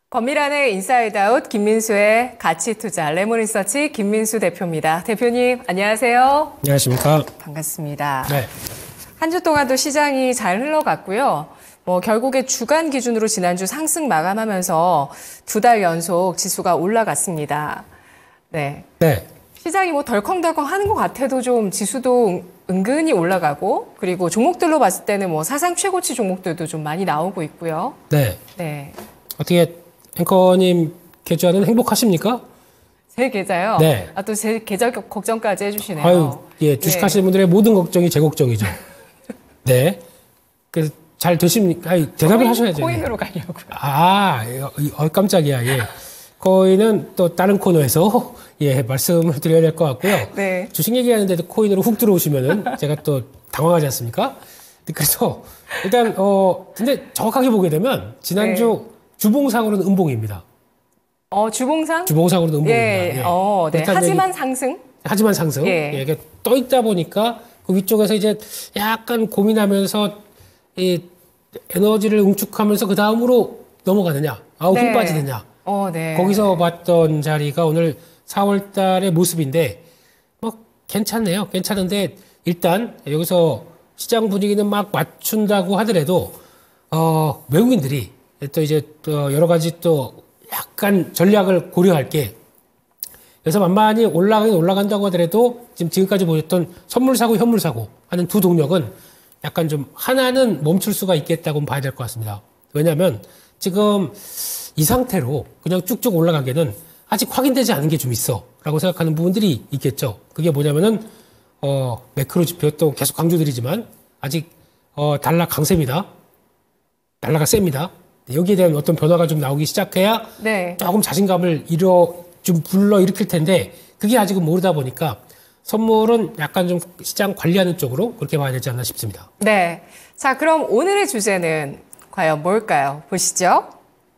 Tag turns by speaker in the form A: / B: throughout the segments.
A: 범밀안의 인사이드 아웃 김민수의 가치투자 레몬리서치 김민수 대표입니다. 대표님 안녕하세요.
B: 안녕하십니까.
A: 반갑습니다.
B: 네.
A: 한 주 동안도 시장이 잘 흘러갔고요. 결국에 주간 기준으로 지난주 상승 마감하면서 2달 연속 지수가 올라갔습니다. 네. 시장이 덜컹덜컹 하는 것 같아도 좀 지수도 은근히 올라가고 그리고 종목들로 봤을 때는 사상 최고치 종목들도 좀 많이 나오고 있고요.
B: 네. 어떻게 앵커님 계좌는 행복하십니까?
A: 제 계좌요?
B: 네.
A: 또 제 계좌 걱정까지 해주시네요.
B: 아유, 예, 주식하시는 분들의 모든 걱정이 제 걱정이죠. 네. 그래서 잘 되십니까? 대답을 하셔야죠.
A: 코인으로 가려고요.
B: 깜짝이야. 예. 코인은 또 다른 코너에서 말씀을 드려야 될 것 같고요.
A: 네.
B: 주식 얘기하는데도 코인으로 훅 들어오시면은 제가 또 당황하지 않습니까? 그래서 일단 근데 정확하게 보게 되면 지난주 주봉상으로는 음봉입니다.
A: 주봉상?
B: 주봉상으로는 음봉입니다.
A: 네. 하지만 상승?
B: 하지만 상승. 이게 떠 있다 보니까 그 위쪽에서 이제 약간 고민하면서 이 에너지를 응축하면서 그 다음으로 넘어가느냐, 힘 빠지느냐.
A: 네.
B: 거기서 봤던 자리가 오늘 4월 달의 모습인데, 괜찮네요. 괜찮은데, 일단, 여기서 시장 분위기는 막 맞춘다고 하더라도, 외국인들이 또 이제 또 여러 가지 또 약간 전략을 고려할 게, 여기서 만만히 올라간다고 하더라도, 지금까지 보였던 선물 사고, 현물 사고 하는 두 동력은 약간 좀 하나는 멈출 수가 있겠다고 봐야 될 것 같습니다. 왜냐하면 지금 이 상태로 그냥 쭉쭉 올라가기에는 아직 확인되지 않은 게 좀 있어 라고 생각하는 부분들이 있겠죠. 그게 뭐냐면은 매크로 지표 또 계속 강조드리지만 아직 달러 강세입니다. 달러가 셉니다. 여기에 대한 어떤 변화가 좀 나오기 시작해야 조금 자신감을 좀 불러일으킬 텐데 그게 아직은 모르다 보니까 선물은 약간 좀 시장 관리하는 쪽으로 그렇게 봐야 되지 않나 싶습니다.
A: 네. 자, 그럼 오늘의 주제는 과연 뭘까요? 보시죠.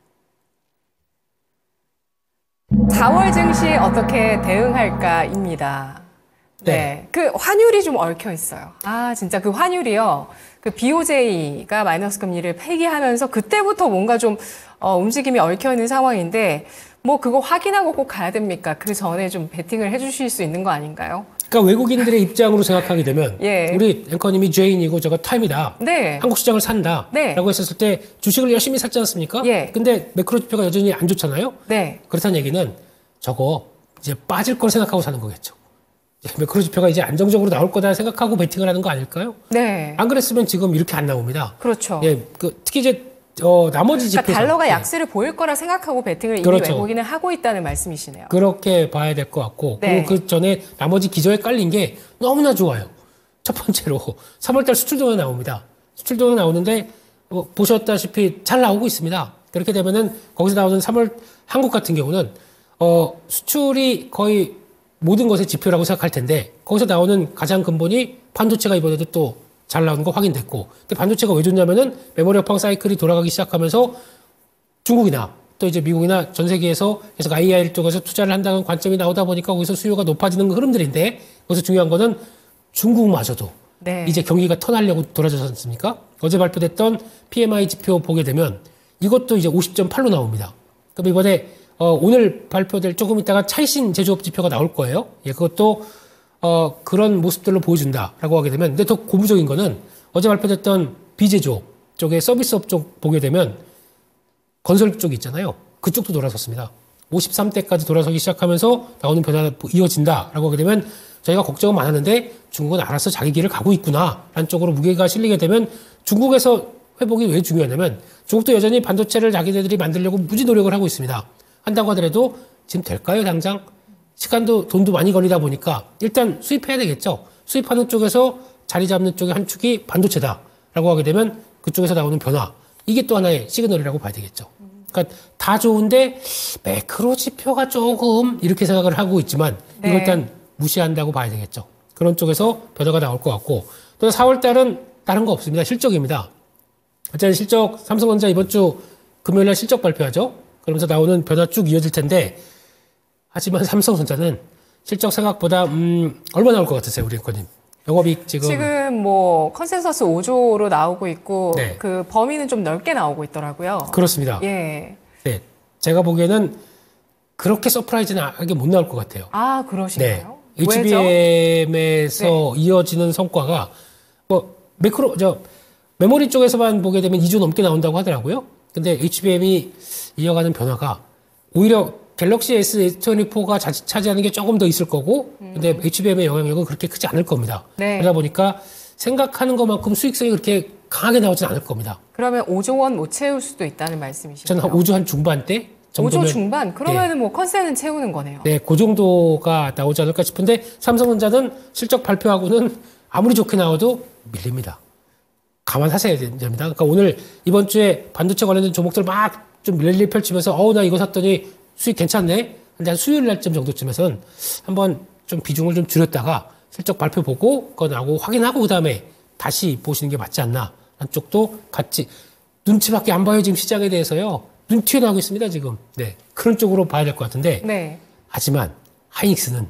A: 4월 증시 어떻게 대응할까입니다. 네. 그 환율이 좀 얽혀 있어요. 진짜 그 환율이요. 그 BOJ가 마이너스 금리를 폐기하면서 그때부터 뭔가 좀 움직임이 얽혀 있는 상황인데 그거 확인하고 꼭 가야 됩니까? 그 전에 좀 베팅을 해주실 수 있는 거 아닌가요?
B: 그러니까 외국인들의 입장으로 생각하게 되면 우리 앵커님이 죄인이고 저가 타임이다. 한국 시장을 산다. 라고 했었을 때 주식을 열심히 샀지 않습니까? 근데 매크로 지표가 여전히 안 좋잖아요. 그렇다는 얘기는 저거 이제 빠질 걸 생각하고 사는 거겠죠. 매크로 지표가 이제 안정적으로 나올 거다 생각하고 베팅을 하는 거 아닐까요? 안 그랬으면 지금 이렇게 안 나옵니다.
A: 그렇죠.
B: 특히 이제 나머지 지표
A: 달러가 약세를 보일 거라 생각하고 베팅을 이미 외국인은 하고 있다는 말씀이시네요.
B: 그렇게 봐야 될 것 같고 그리고 그 전에 나머지 기저에 깔린 게 너무나 좋아요. 첫 번째로 3월달 수출동향 나옵니다. 수출동향 나오는데 보셨다시피 잘 나오고 있습니다. 그렇게 되면은 거기서 나오는 3월 한국 같은 경우는 수출이 거의 모든 것의 지표라고 생각할 텐데 거기서 나오는 가장 근본이 반도체가 이번에도 또 잘 나오는 거 확인됐고. 근데 반도체가 왜 좋냐면은 메모리 업황 사이클이 돌아가기 시작하면서 중국이나 또 이제 미국이나 전 세계에서 계속 AI 쪽에서 투자를 한다는 관점이 나오다 보니까 거기서 수요가 높아지는 흐름들인데 거기서 중요한 거는 중국마저도 이제 경기가 턴하려고 돌아서지 않습니까? 어제 발표됐던 PMI 지표 보게 되면 이것도 이제 50.8로 나옵니다. 그럼 이번에 오늘 발표될 조금 있다가 차이신 제조업 지표가 나올 거예요. 그것도 그런 모습들로 보여준다라고 하게 되면, 근데 더 고무적인 거는 어제 발표됐던 비제조업 쪽의 서비스업 쪽 보게 되면 건설 쪽 있잖아요. 그쪽도 돌아섰습니다. 53대까지 돌아서기 시작하면서 나오는 변화가 이어진다라고 하게 되면 저희가 걱정은 많았는데 중국은 알아서 자기 길을 가고 있구나라는 쪽으로 무게가 실리게 되면 중국에서 회복이 왜 중요하냐면 중국도 여전히 반도체를 자기네들이 만들려고 무지 노력을 하고 있습니다. 한다고 하더라도 지금 될까요, 당장? 시간도 돈도 많이 걸리다 보니까 일단 수입해야 되겠죠. 수입하는 쪽에서 자리 잡는 쪽의 한 축이 반도체다라고 하게 되면 그쪽에서 나오는 변화. 이게 또 하나의 시그널이라고 봐야 되겠죠. 그러니까 다 좋은데 매크로 지표가 조금 이렇게 생각을 하고 있지만 이걸 일단 무시한다고 봐야 되겠죠. 그런 쪽에서 변화가 나올 것 같고 또 4월 달은 다른 거 없습니다. 실적입니다. 어쨌든 실적 삼성전자 이번 주 금요일 날 실적 발표하죠. 그러면서 나오는 변화 쭉 이어질 텐데 하지만 삼성전자는 실적 생각보다 얼마 나올 것 같으세요, 우리 앵커님? 영업이익
A: 지금 컨센서스 5조로 나오고 있고 그 범위는 좀 넓게 나오고 있더라고요.
B: 그렇습니다.
A: 예.
B: 네. 제가 보기에는 그렇게 서프라이즈하게 못 나올 것 같아요.
A: 아, 그러신가요?
B: 네. HBM에서 이어지는 성과가 뭐 메모리 쪽에서만 보게 되면 2조 넘게 나온다고 하더라고요. 근데 HBM이 이어가는 변화가 오히려 갤럭시 S24가 차지하는 게 조금 더 있을 거고, 근데 HBM의 영향력은 그렇게 크지 않을 겁니다.
A: 네.
B: 그러다 보니까 생각하는 것만큼 수익성이 그렇게 강하게 나오진 않을 겁니다.
A: 그러면 5조 원 못 채울 수도 있다는 말씀이시죠?
B: 저는 한 5조 한 중반대 정도면
A: 5조 중반? 그러면은 뭐 컨센은 채우는 거네요.
B: 네, 그 정도가 나오지 않을까 싶은데 삼성전자는 실적 발표하고는 아무리 좋게 나와도 밀립니다. 감안하셔야 됩니다. 그러니까 오늘 이번 주에 반도체 관련된 종목들 막 좀 랠리 펼치면서 나 이거 샀더니 수익 괜찮네. 한 수요일 날쯤 정도쯤에서는 한번 좀 비중을 좀 줄였다가 실적 발표 보고 그거 나오고 확인하고 그다음에 다시 보시는 게 맞지 않나. 한쪽도 같이 눈치밖에 안 봐요. 지금 시장에 대해서요. 눈 튀어나오고 있습니다. 지금. 네. 그런 쪽으로 봐야 될 것 같은데.
A: 네.
B: 하지만 하이닉스는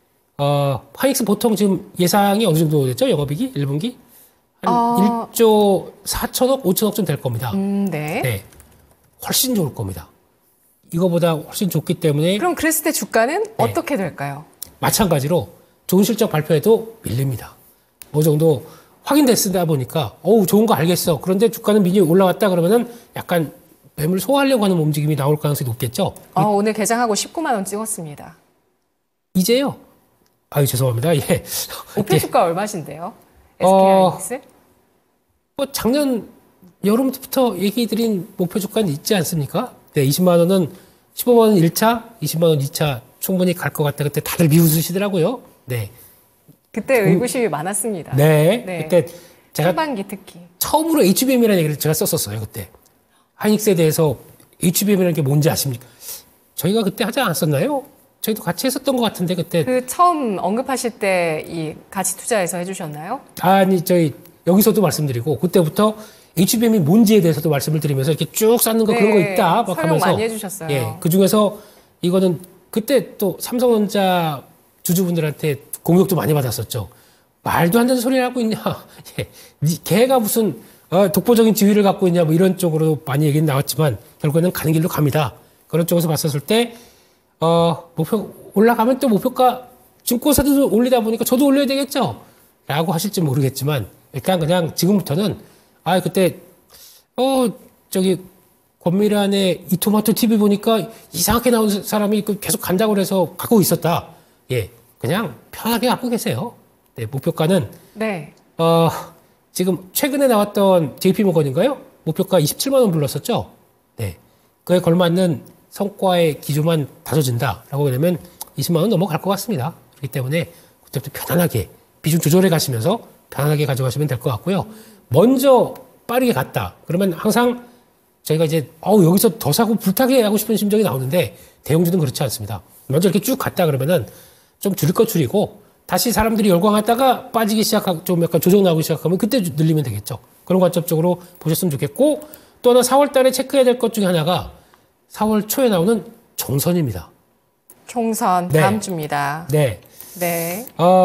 B: 하이닉스 보통 지금 예상이 어느 정도 됐죠? 영업이익이 1분기? 한 1조 4천억, 5천억 좀 될 겁니다.
A: 네.
B: 네. 훨씬 좋을 겁니다. 이거보다 훨씬 좋기 때문에.
A: 그럼 그랬을 때 주가는 어떻게 될까요?
B: 마찬가지로 좋은 실적 발표에도 밀립니다. 어느 정도 확인됐다 보니까 좋은 거 알겠어. 그런데 주가는 미니 올라왔다 그러면은 약간 매물 소화하려고 하는 움직임이 나올 가능성이 높겠죠.
A: 오늘 개장하고 19만 원 찍었습니다.
B: 이제요? 아유 죄송합니다. 예.
A: 목표 주가 얼마신데요? SK하이닉스?
B: 뭐 작년 여름부터 얘기 드린 목표 주가는 있지 않습니까? 네, 20만 원은 15만 원 1차, 20만 원 2차 충분히 갈 것 같다. 그때 다들 비웃으시더라고요. 네.
A: 그때 의구심이 많았습니다.
B: 네. 그때 제가
A: 상반기 특히
B: 처음으로 HBM이라는 얘기를 제가 썼었어요. 그때. 하이닉스에 대해서 HBM이라는 게 뭔지 아십니까? 저희가 그때 하지 않았었나요? 저희도 같이 했었던 것 같은데 그때.
A: 그 처음 언급하실 때 이 가치 투자에서 해주셨나요?
B: 아니 저희 여기서도 말씀드리고 그때부터 HBM이 뭔지에 대해서도 말씀을 드리면서 이렇게 쭉 쌓는 거 그런 거 있다 막
A: 설명
B: 하면서
A: 많이 해주셨어요.
B: 예, 그 중에서 이거는 그때 또 삼성전자 주주분들한테 공격도 많이 받았었죠. 말도 안 되는 소리를 하고 있냐? 예, 걔가 무슨 독보적인 지위를 갖고 있냐? 뭐 이런 쪽으로 많이 얘기는 나왔지만 결국에는 가는 길로 갑니다. 그런 쪽에서 봤었을 때 목표 올라가면 또 목표가 증권사도 올리다 보니까 저도 올려야 되겠죠? 라고 하실지 모르겠지만 일단 그냥 지금부터는 그때 권미란의 이토마토 TV 보니까 이상하게 나온 사람이 계속 간다고 그래서 갖고 있었다. 예, 그냥 편하게 갖고 계세요. 네, 목표가는
A: 네.
B: 지금 최근에 나왔던 JP모건인가요? 목표가 27만 원 불렀었죠. 네, 그에 걸맞는 성과의 기조만 다져진다라고 되면 20만 원 넘어갈 것 같습니다. 그렇기 때문에 그때부터 편안하게 비중 조절해 가시면서 편안하게 가져가시면 될 것 같고요. 먼저 빠르게 갔다. 그러면 항상 저희가 이제 여기서 더 사고 불타게 하고 싶은 심정이 나오는데 대형주는 그렇지 않습니다. 먼저 이렇게 쭉 갔다 그러면은 좀 줄일 거 줄이고 다시 사람들이 열광하다가 빠지기 시작하고 좀 약간 조정 나오기 시작하면 그때 늘리면 되겠죠. 그런 관점적으로 보셨으면 좋겠고 또 하나 4월 달에 체크해야 될 것 중에 하나가 4월 초에 나오는 총선입니다.
A: 총선 다음 주입니다.
B: 네.
A: 네.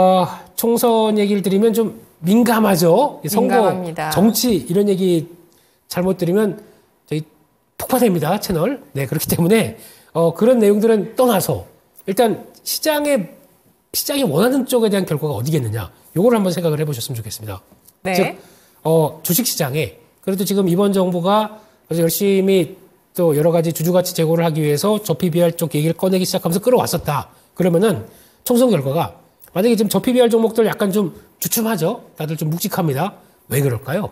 B: 총선 얘기를 드리면 좀 민감하죠.
A: 민감합니다.
B: 선거, 정치 이런 얘기 잘못 드리면 저희 폭파됩니다. 채널. 네, 그렇기 때문에 그런 내용들은 떠나서 일단 시장이 원하는 쪽에 대한 결과가 어디겠느냐. 요걸 한번 생각을 해보셨으면 좋겠습니다.
A: 네.
B: 즉 주식시장에 그래도 지금 이번 정부가 열심히 또 여러 가지 주주가치 제고를 하기 위해서 저 PBR 쪽 얘기를 꺼내기 시작하면서 끌어왔었다. 그러면은 총선 결과가 만약에 지금 저 PBR 종목들 약간 좀 주춤하죠. 다들 좀 묵직합니다. 왜 그럴까요?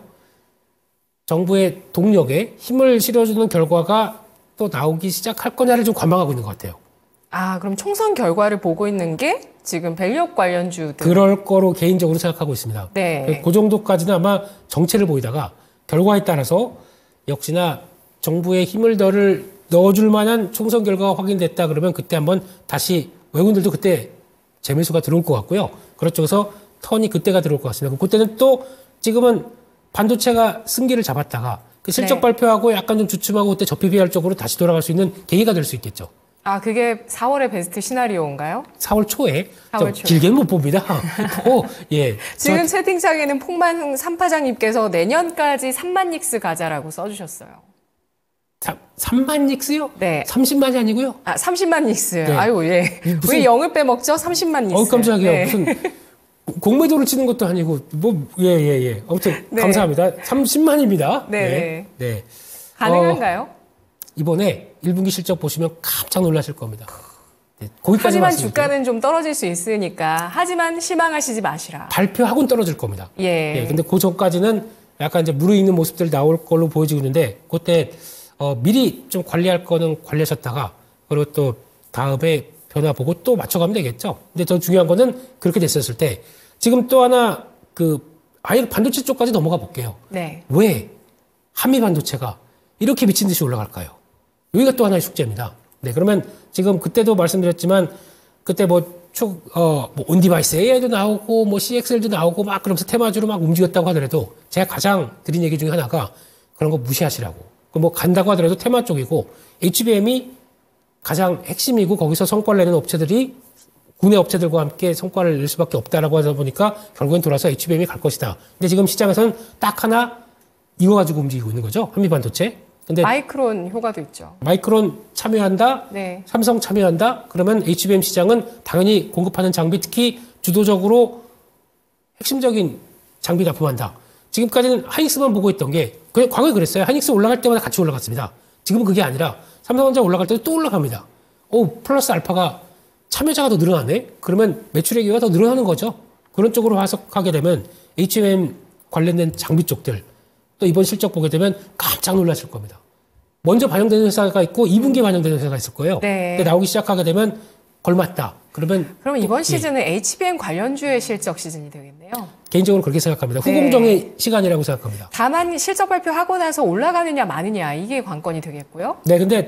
B: 정부의 동력에 힘을 실어주는 결과가 또 나오기 시작할 거냐를 좀 관망하고 있는 것 같아요.
A: 그럼 총선 결과를 보고 있는 게 지금 밸류업 관련주들.
B: 그럴 거로 개인적으로 생각하고 있습니다.
A: 네.
B: 그 정도까지는 아마 정체를 보이다가 결과에 따라서 역시나 정부의 힘을 넣어줄 만한 총선 결과가 확인됐다 그러면 그때 한번 다시 외국인들도 그때 재매수가 들어올 것 같고요. 그렇죠. 턴이 그때가 들어올 것 같습니다. 그때는 또 지금은 반도체가 승기를 잡았다가 그 실적 발표하고 약간 좀 주춤하고 그때 저 PBR 쪽으로 다시 돌아갈 수 있는 계기가 될 수 있겠죠.
A: 그게 4월의 베스트 시나리오인가요?
B: 4월 초에.
A: 4월 초에.
B: 길게는 못 봅니다. 예.
A: 지금 채팅창에는 폭만 삼파장님께서 내년까지 3만 닉스 가자라고 써주셨어요.
B: 3만 닉스요?
A: 네.
B: 30만이 아니고요?
A: 아, 30만 닉스.
B: 네.
A: 아이고, 예.
B: 무슨,
A: 왜 0을 빼먹죠? 30만 닉스.
B: 깜짝이야.
A: 네.
B: 무슨 공매도를 치는 것도 아니고, 예. 아무튼,
A: 네.
B: 감사합니다. 30만입니다.
A: 네.
B: 네.
A: 가능한가요?
B: 이번에 1분기 실적 보시면 깜짝 놀라실 겁니다. 네, 거기까지
A: 하지만
B: 말씀드릴게요.
A: 주가는 좀 떨어질 수 있으니까, 하지만 실망하시지 마시라.
B: 발표하고는 떨어질 겁니다.
A: 예.
B: 근데 그 전까지는 약간 이제 무르익는 모습들이 나올 걸로 보여지고 있는데, 그때 미리 좀 관리할 거는 관리하셨다가, 그리고 또 다음에 변화 보고 또 맞춰가면 되겠죠. 근데 더 중요한 거는 그렇게 됐었을 때, 지금 또 하나 아예 반도체 쪽까지 넘어가 볼게요.
A: 네.
B: 왜 한미 반도체가 이렇게 미친 듯이 올라갈까요? 여기가 또 하나의 숙제입니다. 네, 그러면 지금 그때도 말씀드렸지만, 그때 온디바이스 AI도 나오고, CXL도 나오고, 막 그러면서 테마주로 막 움직였다고 하더라도, 제가 가장 드린 얘기 중에 하나가 그런 거 무시하시라고. 간다고 하더라도 테마 쪽이고, HBM이 가장 핵심이고, 거기서 성과를 내는 업체들이 국내 업체들과 함께 성과를 낼 수밖에 없다라고 하다 보니까 결국엔 돌아서 HBM이 갈 것이다. 근데 지금 시장에서는 딱 하나 이거 가지고 움직이고 있는 거죠. 한미 반도체. 근데
A: 마이크론 효과도 있죠.
B: 마이크론 참여한다.
A: 네.
B: 삼성 참여한다. 그러면 HBM 시장은 당연히 공급하는 장비, 특히 주도적으로 핵심적인 장비 납품한다. 지금까지는 하이닉스만 보고 있던 게 과거에 그랬어요. 하이닉스 올라갈 때마다 같이 올라갔습니다. 지금은 그게 아니라 삼성전자 올라갈 때도 또 올라갑니다. 플러스 알파가 참여자가 더 늘어나네? 그러면 매출액이 더 늘어나는 거죠. 그런 쪽으로 화석하게 되면 HBM 관련된 장비 쪽들 또 이번 실적 보게 되면 깜짝 놀라실 겁니다. 먼저 반영되는 회사가 있고 2분기에 반영되는 회사가 있을 거예요.
A: 네.
B: 근데 나오기 시작하게 되면 걸맞다. 그럼
A: 이번 시즌은 HBM 관련주의 실적 시즌이 되겠네요.
B: 개인적으로 그렇게 생각합니다. 후공정의 시간이라고 생각합니다.
A: 다만 실적 발표하고 나서 올라가느냐 마느냐 이게 관건이 되겠고요.
B: 네, 근데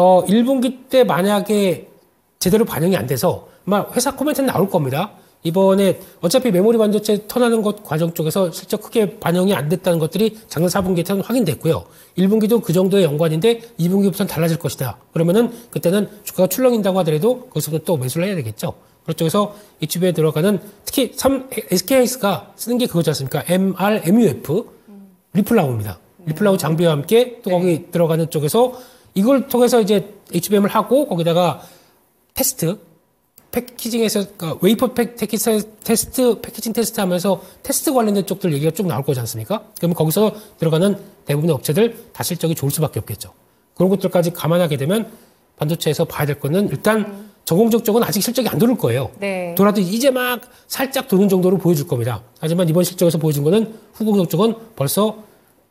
B: 1분기 때 만약에 제대로 반영이 안 돼서 아마 회사 코멘트는 나올 겁니다. 이번에 어차피 메모리 반도체 턴하는 것 과정 쪽에서 실적 크게 반영이 안 됐다는 것들이 작년 4분기에 확인됐고요. 1분기도 그 정도의 연관인데 2분기부터는 달라질 것이다. 그러면은 그때는 주가가 출렁인다고 하더라도 거기서부터 또 매수를 해야 되겠죠. 그쪽에서 HB에 들어가는 특히 SK하이닉스가 쓰는 게 그거지 않습니까? MRMUF 리플라우입니다. 리플라우 장비와 함께 또 거기 들어가는 쪽에서 이걸 통해서 이제 HBM을 하고 거기다가 테스트 패키징에서 그러니까 웨이퍼 테스트 패키징 테스트 하면서 테스트 관련된 쪽들 얘기가 쭉 나올 거지 않습니까? 그러면 거기서 들어가는 대부분의 업체들 다 실적이 좋을 수밖에 없겠죠. 그런 것들까지 감안하게 되면 반도체에서 봐야 될 거는 일단 전공적 쪽은 아직 실적이 안 돌을 거예요.
A: 네.
B: 돌아도 이제 막 살짝 도는 정도로 보여줄 겁니다. 하지만 이번 실적에서 보여준 거는 후공정 쪽은 벌써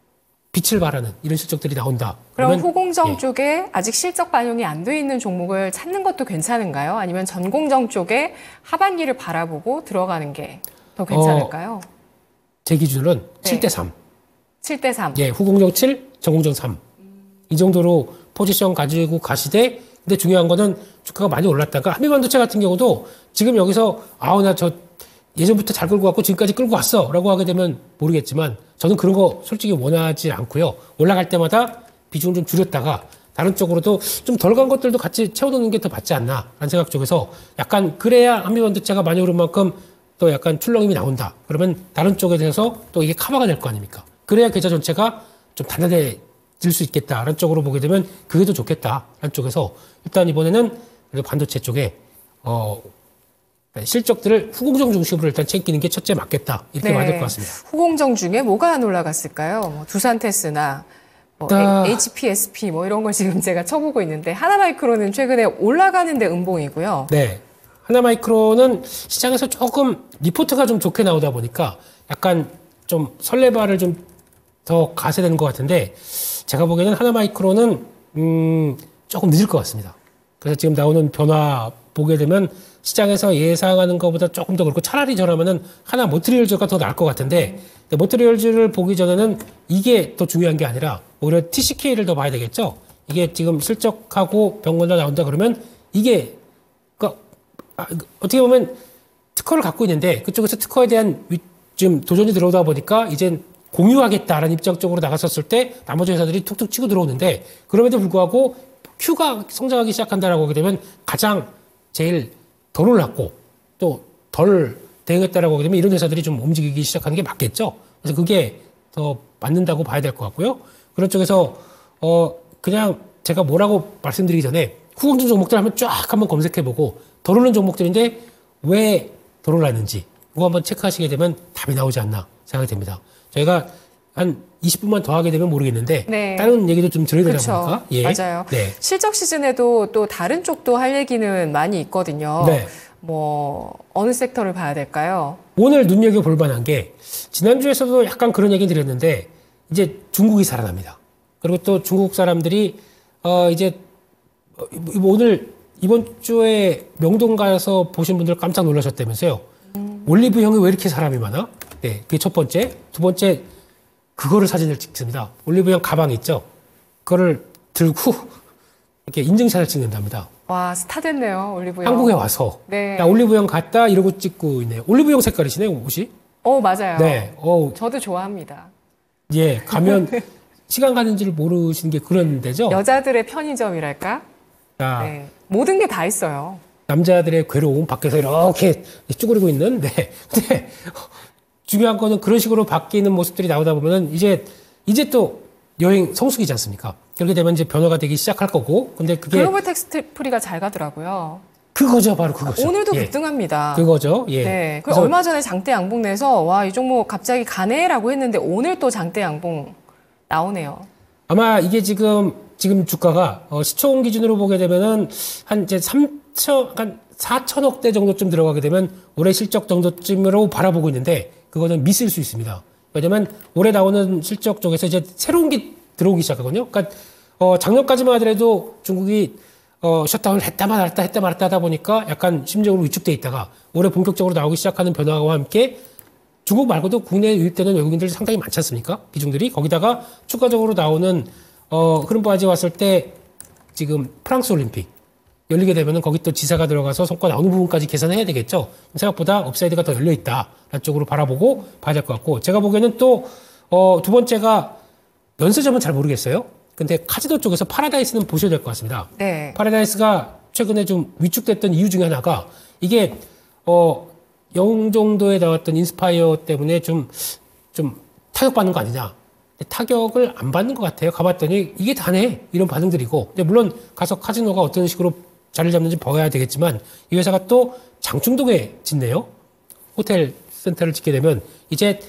B: 빛을 발하는 이런 실적들이 나온다.
A: 그럼 후공정 쪽에 아직 실적 반영이 안 돼 있는 종목을 찾는 것도 괜찮은가요? 아니면 전공정 쪽에 하반기를 바라보고 들어가는 게 더 괜찮을까요?
B: 제 기준은 7대3.
A: 7대3.
B: 예, 후공정 7, 전공정 3. 이 정도로 포지션 가지고 가시되, 근데 중요한 거는 주가가 많이 올랐다가 한미반도체 같은 경우도 지금 여기서 나 저 예전부터 잘 끌고 왔고 지금까지 끌고 왔어 라고 하게 되면 모르겠지만 저는 그런 거 솔직히 원하지 않고요. 올라갈 때마다 비중을 좀 줄였다가 다른 쪽으로도 좀 덜 간 것들도 같이 채워놓는 게 더 맞지 않나 라는 생각 쪽에서 약간 그래야 한미반도체가 많이 오른 만큼 또 약간 출렁임이 나온다. 그러면 다른 쪽에 대해서 또 이게 커버가 될 거 아닙니까? 그래야 계좌 전체가 좀 단단해질 수 있겠다라는 쪽으로 보게 되면 그게 더 좋겠다라는 쪽에서 일단 이번에는 반도체 쪽에 실적들을 후공정 중심으로 일단 챙기는 게 첫째 맞겠다. 이렇게 봐야 될 것 같습니다.
A: 후공정 중에 뭐가 안 올라갔을까요? 두산테스나 HPSP 이런 걸 지금 제가 쳐보고 있는데 하나마이크로는 최근에 올라가는데 음봉이고요.
B: 네. 하나마이크로는 시장에서 조금 리포트가 좀 좋게 나오다 보니까 약간 좀 설레발을 좀 더 가셔야 되는 것 같은데 제가 보기에는 하나마이크로는 조금 늦을 것 같습니다. 그래서 지금 나오는 변화 보게 되면 시장에서 예상하는 것보다 조금 더 그렇고 차라리 저라면은 하나 모트리얼즈가 더 나을 것 같은데 모트리얼즈를 보기 전에는 이게 더 중요한 게 아니라 오히려 TCK를 더 봐야 되겠죠. 이게 지금 실적하고 병원다 나온다 그러면 이게 그러니까 어떻게 보면 특허를 갖고 있는데 그쪽에서 특허에 대한 지금 도전이 들어오다 보니까 이젠 공유하겠다라는 입장 쪽으로 나갔었을 때 나머지 회사들이 툭툭 치고 들어오는데 그럼에도 불구하고 Q가 성장하기 시작한다라고 하게 되면 가장 제일 덜 올랐고 또 덜 대응했다라고 하게 되면 이런 회사들이 좀 움직이기 시작하는 게 맞겠죠. 그래서 그게 더 맞는다고 봐야 될 것 같고요. 그런 쪽에서 그냥 제가 뭐라고 말씀드리기 전에 후공증 종목들 한번 쫙 한번 검색해보고 덜 오르는 종목들인데 왜 덜 올랐는지 그거 한번 체크하시게 되면 답이 나오지 않나 생각이 됩니다. 저희가 한 20분만 더 하게 되면 모르겠는데 네. 다른 얘기도 좀 들어야 되나 보니까.
A: 예. 맞아요. 네. 실적 시즌에도 또 다른 쪽도 할 얘기는 많이 있거든요. 네. 뭐 어느 섹터를 봐야 될까요?
B: 오늘 눈여겨볼 만한 게 지난주에서도 약간 그런 얘기 드렸는데 이제 중국이 살아납니다. 그리고 또 중국 사람들이 이제 오늘 이번 주에 명동 가서 보신 분들 깜짝 놀라셨다면서요. 올리브영에 왜 이렇게 사람이 많아? 네, 그게 첫 번째. 두 번째 그거를 사진을 찍습니다. 올리브영 가방 있죠? 그거를 들고 이렇게 인증샷을 찍는답니다.
A: 와, 스타 됐네요, 올리브영.
B: 한국에 와서. 네. 나 올리브영 갔다 이러고 찍고 있네요. 올리브영 색깔이시네요, 옷이.
A: 맞아요. 네. 저도 좋아합니다.
B: 예, 가면 시간 가는 줄 모르시는 게 그런 데죠?
A: 여자들의 편의점이랄까? 네. 모든 게 다 있어요.
B: 남자들의 괴로움 밖에서 이렇게 쭈그리고 있는. 네. 근데 중요한 거는 그런 식으로 바뀌는 모습들이 나오다 보면은 이제 또 여행 성수기지 않습니까? 그렇게 되면 이제 변화가 되기 시작할 거고. 근데 그게
A: 글로벌 텍스트 프리가 잘 가더라고요.
B: 그거죠, 바로 그거죠.
A: 오늘도
B: 예.
A: 급등합니다.
B: 그거죠. 예.
A: 네. 그래서 얼마 전에 장대 양봉 내서 와, 이 종목 갑자기 가네라고 했는데 오늘 또 장대 양봉 나오네요.
B: 아마 이게 지금 주가가 시총 기준으로 보게 되면은 한 이제 4천억대 정도쯤 들어가게 되면 올해 실적 정도쯤으로 바라보고 있는데 그거는 미스일 수 있습니다. 왜냐면 올해 나오는 실적 쪽에서 이제 새로운 게 들어오기 시작하거든요. 그러니까 작년까지만 하더라도 중국이 셧다운을 했다 말았다 하다 보니까 약간 심적으로 위축돼 있다가 올해 본격적으로 나오기 시작하는 변화와 함께 중국 말고도 국내에 유입되는 외국인들이 상당히 많지 않습니까? 비중들이. 거기다가 추가적으로 나오는 흐름까지 왔을 때 지금 프랑스 올림픽 열리게 되면은 거기 또 지사가 들어가서 성과 나오는 부분까지 계산해야 되겠죠. 생각보다 업사이드가 더 열려 있다. 쪽으로 바라보고 봐야 될 것 같고 제가 보기에는 또 두 번째가 면세점은 잘 모르겠어요. 근데 카지노 쪽에서 파라다이스는 보셔야 될 것 같습니다. 네. 파라다이스가 최근에 좀 위축됐던 이유 중에 하나가 이게 영 정도에 나왔던 인스파이어 때문에 좀 타격받는 거 아니냐. 타격을 안 받는 것 같아요. 가봤더니 이게 다네 이런 반응들이고 근데 물론 가서 카지노가 어떤 식으로 자리를 잡는지 봐야 되겠지만 이 회사가 또 장충동에 짓네요. 호텔 센터를 짓게 되면 이제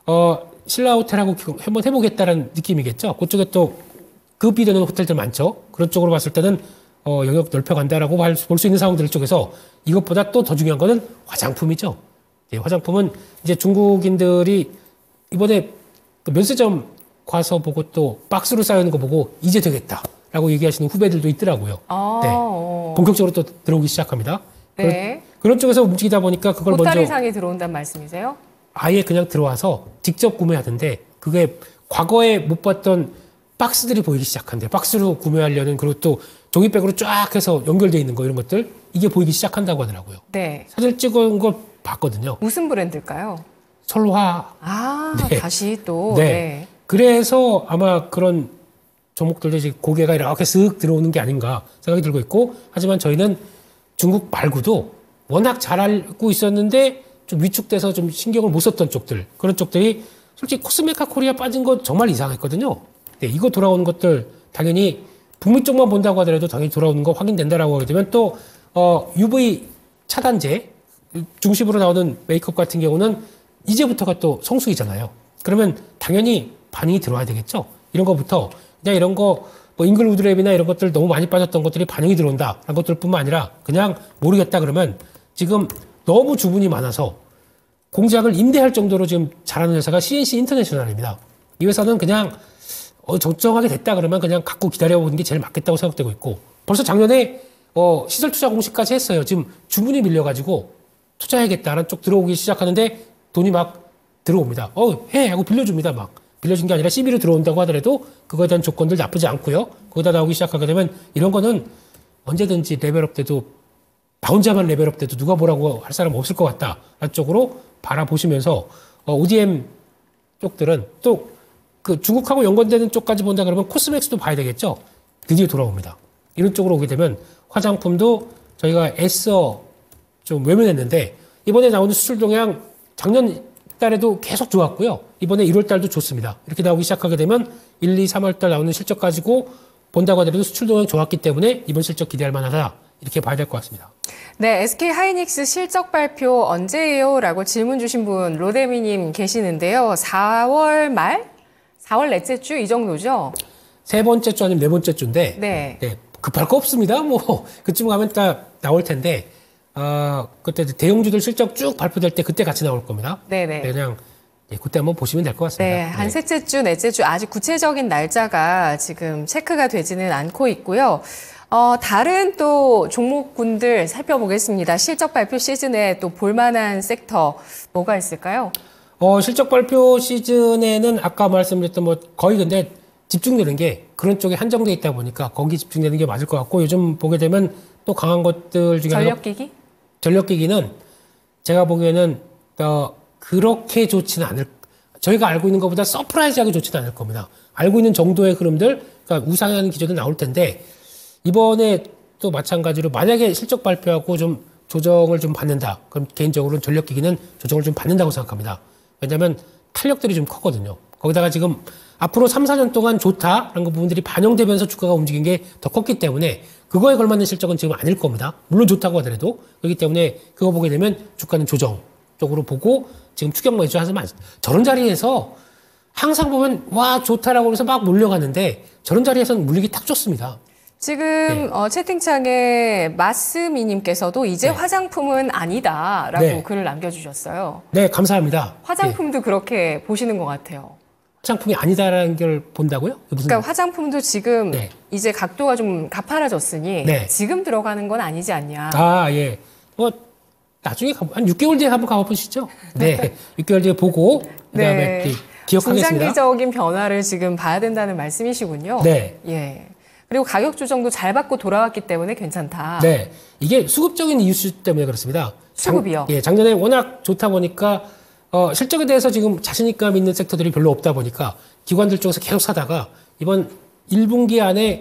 B: 신라 호텔하고 한번 해보겠다는 느낌이겠죠. 그쪽에 또 급비되는 호텔들 많죠. 그런 쪽으로 봤을 때는 영역 넓혀간다라고 볼 수 있는 상황들 쪽에서 이것보다 또 더 중요한 거는 화장품이죠. 예, 화장품은 이제 중국인들이 이번에 그 면세점 가서 보고 또 박스로 쌓여있는 거 보고 이제 되겠다라고 얘기하시는 후배들도 있더라고요. 네. 본격적으로 또 들어오기 시작합니다.
A: 네.
B: 그런 쪽에서 움직이다 보니까 그걸 먼저
A: 보따리상에 들어온다는 말씀이세요?
B: 아예 그냥 들어와서 직접 구매하던데 그게 과거에 못 봤던 박스들이 보이기 시작한대요. 박스로 구매하려는 그리고 또 종이백으로 쫙 해서 연결되어 있는 거 이런 것들 이게 보이기 시작한다고 하더라고요. 네. 사진 찍은 거 봤거든요.
A: 무슨 브랜드일까요?
B: 설화.
A: 네. 다시 또.
B: 네.
A: 네.
B: 그래서 아마 그런 종목들도 이제 고개가 이렇게 쓱 들어오는 게 아닌가 생각이 들고 있고 하지만 저희는 중국 말고도 워낙 잘 알고 있었는데 좀 위축돼서 좀 신경을 못 썼던 쪽들 그런 쪽들이 솔직히 코스메카 코리아 빠진 거 정말 이상했거든요. 네, 이거 돌아오는 것들 당연히 북미 쪽만 본다고 하더라도 당연히 돌아오는 거 확인된다라고 하게 되면 또 UV 차단제 중심으로 나오는 메이크업 같은 경우는 이제부터가 또 성수기잖아요. 그러면 당연히 반응이 들어와야 되겠죠. 이런 거부터 그냥 이런 거 뭐 잉글우드랩이나 이런 것들 너무 많이 빠졌던 것들이 반응이 들어온다. 그런 것들뿐만 아니라 그냥 모르겠다 그러면 지금 너무 주문이 많아서 공장을 임대할 정도로 지금 잘하는 회사가 CNC 인터내셔널입니다. 이 회사는 그냥 정정하게 됐다 그러면 그냥 갖고 기다려보는 게 제일 맞겠다고 생각되고 있고 벌써 작년에 시설 투자 공시까지 했어요. 지금 주문이 밀려가지고 투자해야겠다는 쪽 들어오기 시작하는데 돈이 막 들어옵니다. 해 하고 빌려줍니다. 막 빌려준 게 아니라 CB로 들어온다고 하더라도 그거에 대한 조건들 나쁘지 않고요. 거기다 나오기 시작하게 되면 이런 거는 언제든지 레벨업 때도 나 혼자만 레벨업 때도 누가 뭐라고 할 사람 없을 것 같다. 라는 쪽으로 바라보시면서 ODM 쪽들은 또 그 중국하고 연관되는 쪽까지 본다 그러면 코스맥스도 봐야 되겠죠. 드디어 돌아옵니다. 이런 쪽으로 오게 되면 화장품도 저희가 애써 좀 외면했는데 이번에 나오는 수출 동향 작년 달에도 계속 좋았고요. 이번에 1월 달도 좋습니다. 이렇게 나오기 시작하게 되면 1, 2, 3월 달 나오는 실적 가지고 본다고 하더라도 수출 동향 좋았기 때문에 이번 실적 기대할 만하다. 이렇게 봐야 될 것 같습니다.
A: 네, SK 하이닉스 실적 발표 언제예요? 라고 질문 주신 분 로데미님 계시는데요. 4월 말? 4월 넷째 주 이 정도죠?
B: 세 번째 주 아니면 네 번째 주인데
A: 네.
B: 네, 급할 거 없습니다. 뭐 그쯤 가면 딱 나올 텐데 그때 대형주들 실적 쭉 발표될 때 그때 같이 나올 겁니다.
A: 네네.
B: 네, 그냥 그때 한번 보시면 될 것 같습니다.
A: 네, 한 셋째 주, 넷째 주 아직 구체적인 날짜가 지금 체크가 되지는 않고 있고요. 다른 또 종목군들 살펴보겠습니다. 실적 발표 시즌에 또 볼만한 섹터 뭐가 있을까요?
B: 실적 발표 시즌에는 아까 말씀드렸던 뭐 거의 근데 집중되는 게 그런 쪽에 한정돼 있다 보니까 거기 집중되는 게 맞을 것 같고 요즘 보게 되면 또 강한 것들 중에
A: 전력기기?
B: 전력기기는 제가 보기에는 그렇게 좋지는 않을 저희가 알고 있는 것보다 서프라이즈하게 좋지는 않을 겁니다. 알고 있는 정도의 흐름들 그러니까 우상향 기조도 나올 텐데 이번에 또 마찬가지로 만약에 실적 발표하고 좀 조정을 좀 받는다. 그럼 개인적으로는 전력기기는 조정을 좀 받는다고 생각합니다. 왜냐하면 탄력들이 좀 컸거든요. 거기다가 지금 앞으로 3, 4년 동안 좋다라는 부분들이 반영되면서 주가가 움직인 게 더 컸기 때문에 그거에 걸맞는 실적은 지금 아닐 겁니다. 물론 좋다고 하더라도. 그렇기 때문에 그거 보게 되면 주가는 조정 쪽으로 보고 지금 추격 매수 하지 마세요. 저런 자리에서 항상 보면 와 좋다라고 해서 막 몰려가는데 저런 자리에서는 물리기 딱 좋습니다.
A: 지금 채팅창에 마스미님께서도 이제 화장품은 아니다라고 글을 남겨주셨어요.
B: 네, 감사합니다.
A: 화장품도 그렇게 보시는 것 같아요.
B: 화장품이 아니다라는 걸 본다고요?
A: 그러니까 화장품도 지금 이제 각도가 좀 가파라졌으니 지금 들어가는 건 아니지 않냐.
B: 아, 예. 뭐 나중에 한 6개월 뒤에 한번 가보시죠. 네, 6개월 뒤에 보고 그다음에 기억하겠습니다.
A: 중장기적인 변화를 지금 봐야 된다는 말씀이시군요.
B: 네.
A: 예. 그리고 가격 조정도 잘 받고 돌아왔기 때문에 괜찮다.
B: 네. 이게 수급적인 이유 때문에 그렇습니다.
A: 수급이요?
B: 작년에 워낙 좋다 보니까 실적에 대해서 지금 자신감 있는 섹터들이 별로 없다 보니까 기관들 쪽에서 계속 사다가 이번 1분기 안에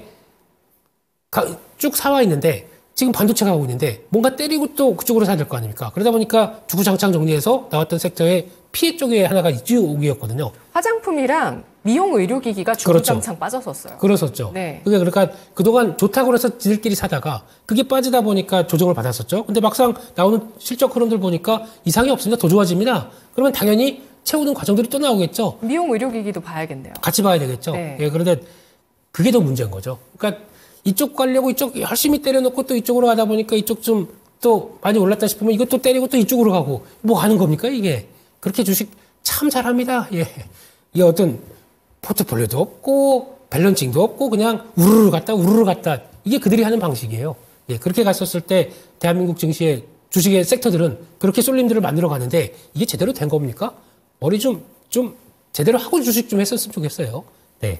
B: 쭉 사와 있는데 지금 반도체가 하고 있는데 뭔가 때리고 또 그쪽으로 사야 될 거 아닙니까? 그러다 보니까 주구장창 정리해서 나왔던 섹터의 피해 쪽에 하나가 이쪽이었거든요.
A: 화장품이랑 미용 의료기기가 주구장창 빠졌었어요.
B: 그랬었죠.
A: 네.
B: 그게 그러니까 그동안 좋다고 해서 지들끼리 사다가 그게 빠지다 보니까 조정을 받았었죠. 근데 막상 나오는 실적 흐름들 보니까 이상이 없습니다. 더 좋아집니다. 그러면 당연히 채우는 과정들이 또 나오겠죠.
A: 미용 의료기기도 봐야겠네요.
B: 같이 봐야 되겠죠.
A: 네.
B: 예, 그런데 그게 더 문제인 거죠. 그러니까 이쪽 가려고 이쪽 열심히 때려놓고 또 이쪽으로 가다 보니까 이쪽 좀 또 많이 올랐다 싶으면 이것도 때리고 또 이쪽으로 가고 뭐 하는 겁니까 이게. 그렇게 주식 참 잘합니다. 예. 이게 어떤 포트폴리오도 없고 밸런싱도 없고 그냥 우르르 갔다 이게 그들이 하는 방식이에요. 예. 그렇게 갔었을 때 대한민국 증시의 주식의 섹터들은 그렇게 쏠림들을 만들어 가는데 이게 제대로 된 겁니까? 머리 좀 제대로 하고 주식 좀 했었으면 좋겠어요. 네.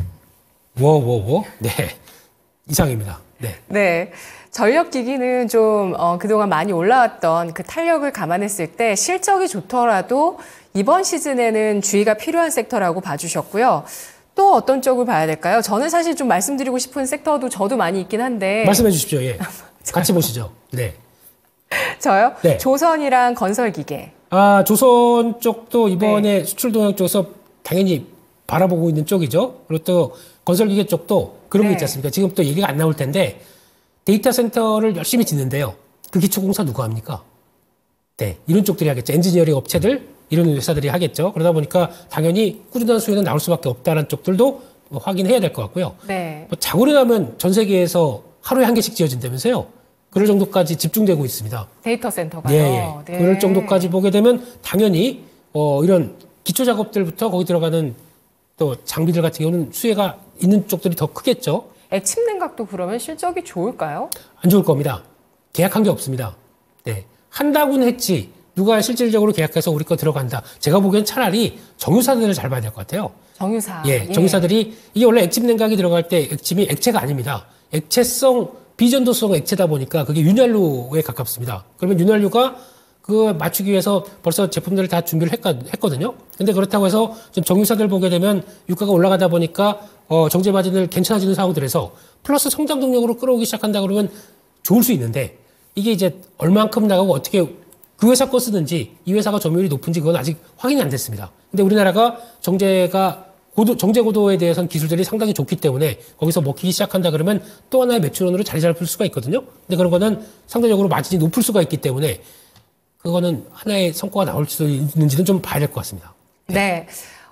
B: 네. 이상입니다. 네.
A: 네. 전력기기는 좀 그동안 많이 올라왔던 그 탄력을 감안했을 때 실적이 좋더라도 이번 시즌에는 주의가 필요한 섹터라고 봐주셨고요. 또 어떤 쪽을 봐야 될까요? 저는 사실 좀 말씀드리고 싶은 섹터도 저도 많이 있긴 한데.
B: 말씀해 주십시오. 예. 같이 보시죠. 네.
A: 저요?
B: 네.
A: 조선이랑 건설기계.
B: 아, 조선 쪽도 이번에 수출 동향 쪽에서 당연히 바라보고 있는 쪽이죠. 그리고 또 건설기계 쪽도 그런 게 있지 않습니까? 지금 또 얘기가 안 나올 텐데 데이터 센터를 열심히 짓는데요. 그 기초공사 누가 합니까? 네, 이런 쪽들이 하겠죠. 엔지니어링 업체들, 이런 회사들이 하겠죠. 그러다 보니까 당연히 꾸준한 수요는 나올 수밖에 없다는 쪽들도 확인해야 될 것 같고요.
A: 네.
B: 뭐 자고로 나면 전 세계에서 하루에 한 개씩 지어진다면서요. 그럴 정도까지 집중되고 있습니다.
A: 데이터 센터가요.
B: 네.
A: 네.
B: 그럴 정도까지 보게 되면 당연히 이런 기초 작업들부터 거기 들어가는 또 장비들 같은 경우는 수혜가 있는 쪽들이 더 크겠죠.
A: 액침 냉각도 그러면 실적이 좋을까요?
B: 안 좋을 겁니다. 계약한 게 없습니다. 네. 한다고는 했지. 누가 실질적으로 계약해서 우리 거 들어간다. 제가 보기엔 차라리 정유사들을 잘 봐야 될 것 같아요.
A: 정유사.
B: 예, 정유사들이 이게 원래 액침 냉각이 들어갈 때 액침이 액체가 아닙니다. 액체성, 비전도성 액체다 보니까 그게 윤활유에 가깝습니다. 그러면 윤활유가 그거 맞추기 위해서 벌써 제품들을 다 준비를 했거든요. 근데 그렇다고 해서 좀 정유사들 보게 되면 유가가 올라가다 보니까 정제 마진을 괜찮아지는 상황들에서 플러스 성장 동력으로 끌어오기 시작한다 그러면 좋을 수 있는데 이게 이제 얼만큼 나가고 어떻게 그 회사 거 쓰는지 이 회사가 점유율이 높은지 그건 아직 확인이 안 됐습니다. 근데 우리나라가 정제가 정제 고도에 대해서는 기술들이 상당히 좋기 때문에 거기서 먹히기 시작한다 그러면 또 하나의 매출원으로 자리 잡을 수가 있거든요. 근데 그런 거는 상대적으로 마진이 높을 수가 있기 때문에 그거는 하나의 성과가 나올 수 있는지는 좀 봐야 될 것 같습니다.
A: 네.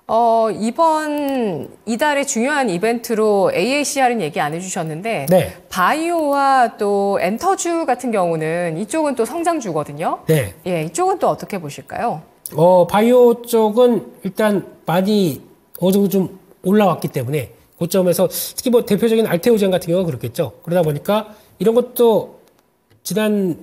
A: 이번 이달의 중요한 이벤트로 AACR은 얘기 안 해주셨는데
B: 네.
A: 바이오와 또 엔터주 같은 경우는 이쪽은 또 성장주거든요.
B: 네.
A: 예, 이쪽은 또 어떻게 보실까요?
B: 바이오 쪽은 일단 많이 어느 정도 좀 올라왔기 때문에 고점에서 특히 뭐 대표적인 알테오젠 같은 경우가 그렇겠죠. 그러다 보니까 이런 것도 지난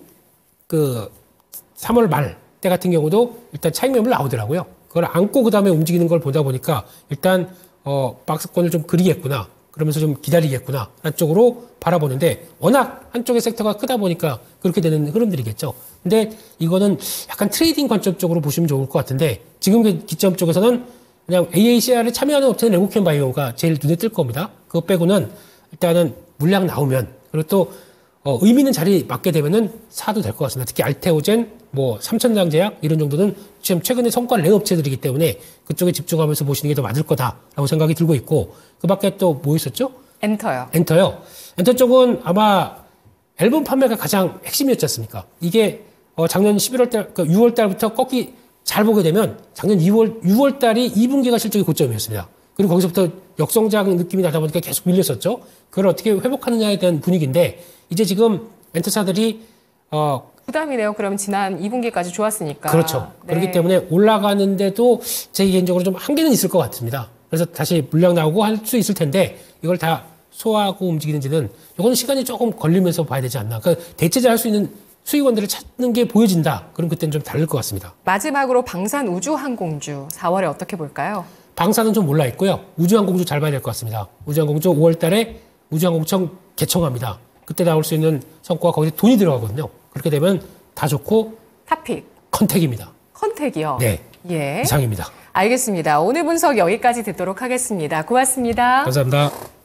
B: 그 3월 말 때 같은 경우도 일단 차익 매물 나오더라고요. 그걸 안고 그 다음에 움직이는 걸 보다 보니까 일단 박스권을 좀 그리겠구나. 그러면서 좀 기다리겠구나. 라는 쪽으로 바라보는데 워낙 한쪽의 섹터가 크다 보니까 그렇게 되는 흐름들이겠죠. 근데 이거는 약간 트레이딩 관점 쪽으로 보시면 좋을 것 같은데 지금 그 기점 쪽에서는 그냥 AACR에 참여하는 업체는 레고캠 바이오가 제일 눈에 뜰 겁니다. 그거 빼고는 일단은 물량 나오면 그리고 또 의미 있는 자리 맞게 되면은 사도 될 것 같습니다. 특히 알테오젠, 뭐 삼천장 제약 이런 정도는 지금 최근에 성과를 낸 업체들이기 때문에 그쪽에 집중하면서 보시는 게 더 맞을 거다라고 생각이 들고 있고 그 밖에 또 뭐 있었죠?
A: 엔터요.
B: 엔터요. 엔터 쪽은 아마 앨범 판매가 가장 핵심이었지 않습니까? 이게 작년 11월 달, 그러니까 6월 달부터 꺾기 잘 보게 되면 작년 6월 달이 2분기가 실적이 고점이었습니다. 그리고 거기서부터 역성장 느낌이 나다 보니까 계속 밀렸었죠. 그걸 어떻게 회복하느냐에 대한 분위기인데 이제 지금 엔터사들이
A: 부담이네요. 그러면 지난 2분기까지 좋았으니까.
B: 그렇죠.
A: 네.
B: 그렇기 때문에 올라가는데도 제 개인적으로 좀 한계는 있을 것 같습니다. 그래서 다시 물량 나오고 할 수 있을 텐데 이걸 다 소화하고 움직이는지는 이거는 시간이 조금 걸리면서 봐야 되지 않나. 그러니까 대체자 할 수 있는 수익원들을 찾는 게 보여진다. 그럼 그때는 좀 다를 것 같습니다.
A: 마지막으로 방산 우주항공주 4월에 어떻게 볼까요?
B: 방사는 좀 몰라 있고요. 우주항공주 잘 봐야 될 것 같습니다. 우주항공주 5월 달에 우주항공청 개청합니다. 그때 나올 수 있는 성과가 거기에 돈이 들어가거든요. 그렇게 되면 다 좋고
A: 탑픽.
B: 컨택입니다.
A: 컨택이요?
B: 네.
A: 예.
B: 이상입니다.
A: 알겠습니다. 오늘 분석 여기까지 듣도록 하겠습니다. 고맙습니다.
B: 감사합니다.